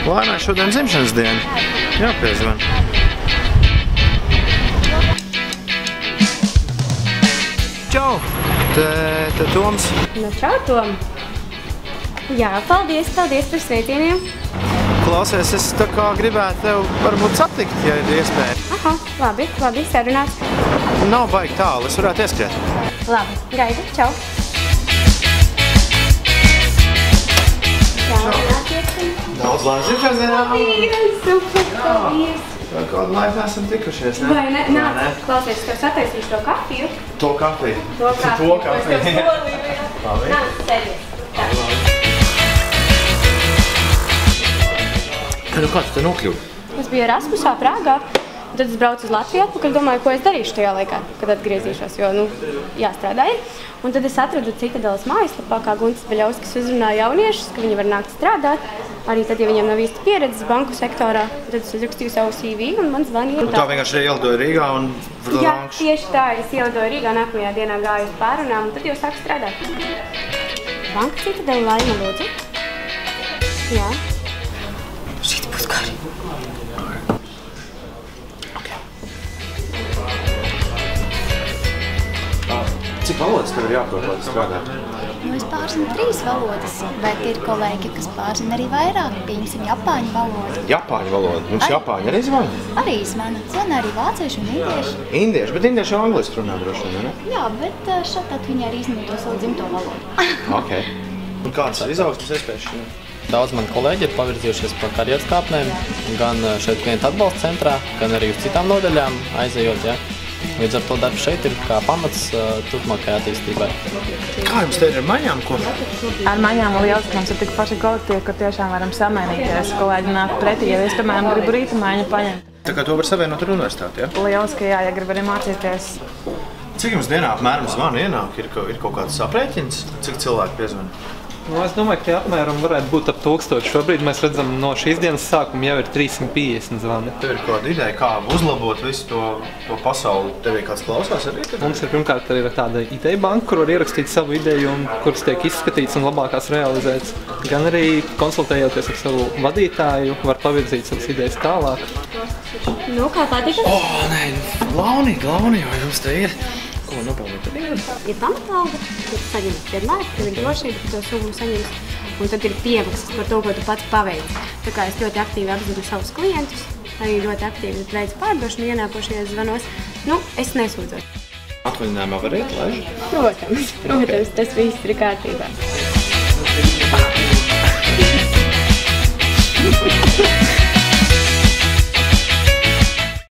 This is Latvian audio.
Laimē šodien dzimšanas diena. Jāpiezvan. Čau! Te Toms. Nu, čau, Tom. Jā, paldies par sveicieniem. Klausies, es tā kā gribētu tev varbūt satikt, ja ir iespēja. Aha, labi, sarunāts. Nav baigi tālu, es varētu ieskriet. Labi, gaidu, čau. Daudz laimes dzimšanas dienā. Paldies, super, paldies. Vēl kādu laiku neesam tikušies, ne? Vai ne? Nāc, klausies, tev sataisīšu to kafiju. To kafiju. To kafiju. Es tev solīju, jā. Labi. Nāc, sēdies. Nu kā tu te nokļuvi? Es biju Erasmusā Prāgā, un tad es braucu uz Latviju atpakaļ, domāju, ko es darīšu tajā laikā, kad atgriezīšos, jo, jāstrādā ir. Un tad es atradu Citadeles mājaslapā, kā Guntis Beļovskis uzrunāja jauniešus, ka viņi var nākt strādāt, arī tad, ja viņiem nav īsti pieredzes banku sektorā. Tad es uzrakstīju savu CV un man zvanīja. Tā vienkārši ielidoja Rīgā un Jā, tieši tā, es ielidoju Rīgā, nākamajā dienā gāju uz pārunām, un tad jau sāku strādāt. Banka Citadele Laima, lūdzu. Jā. Šit būs gari. Cik valodas tev ir jāprot, lai tu strādā? Es pārzinu 3 valodas, bet ir kolēģi, kas pārzina arī vairāk, pieņemsim Japāņu valodu. Japāņu valoda? Mums Japāņi arī zvana? Arī zvana arī vācieši un indieši. Indieši, bet indieši jau angliski runā droši vien, ne? Jā, bet šādi viņi arī izmanto savu dzimto valodu. Ok. Un kādas ir izaugsmes iespējas šodien? Daudz mani kolēģi ir pavirzījušies pa karjeras kāpnēm, gan šeit klientu atbalsta centrā, gan arī uz citām nodaļām aizejot, ja. Līdz ar to darbs šeit ir kā pamats turpmākajai attīstībai. Kā jums te ir ar maiņām, ko? Ar maiņām liels, ka mums ir tik paši kolektīvi, ka tiešām varam samainīties. Kolēģi nāk pretī, ja es, piemēram, gribu rīta maiņu paņemt. Tā kā to var savienot ar universitāti, ja? Lieliski, jā, ja grib arī mācīties. Cik jums dienā apmēram zvanu ienāk? Ir kaut kāds aprēķins? Cik cilvēki piezvana? Es domāju, ka apmēram varētu būt ap 1000. Šobrīd mēs redzam, no šīs dienas sākuma jau ir 350 zvani. Tev ir kāda ideja, kā uzlabot visu to pasauli? Tev ir kāds klausās arī? Mums ir pirmkārt arī tāda ideja banka, kur var ierakstīt savu ideju un kuras tiek izskatīts un labākās realizēts. Gan arī konsultējoties ar savu vadītāju, var pavirzīt savas idejas tālāk. Nu, kā patika? Nē, glauni, vai jums te ir? Ko nopelnīt? Ir pamatalga, ka tu saņems vienmēr, tev ir drošība, ka to summu saņems, un tad ir piemaksas par to, ko tu pats paveici. Tā kā es ļoti aktīvi apzinu savus klientus, arī ļoti aktīvi veicu pārdošanu ienākošajos zvanos. Es nesūdzos. Atvaļinājumā var iet, lai? Protams, tas viss ir kārtībā.